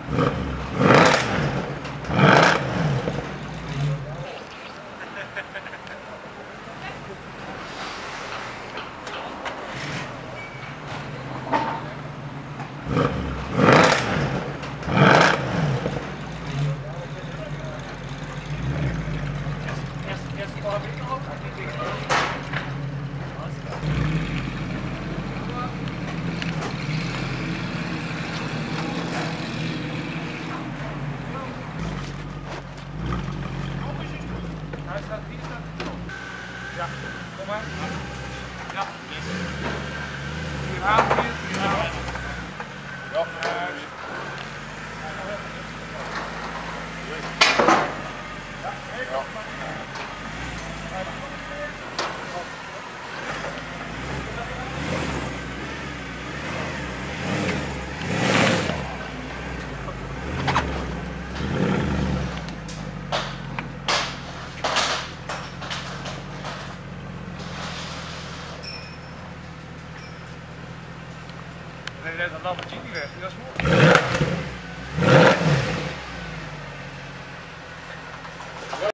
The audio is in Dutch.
Ja, kom maar. Ja, hier aan, hier aan. Ja, nee, dat Lamborghini weg, dat is mooi.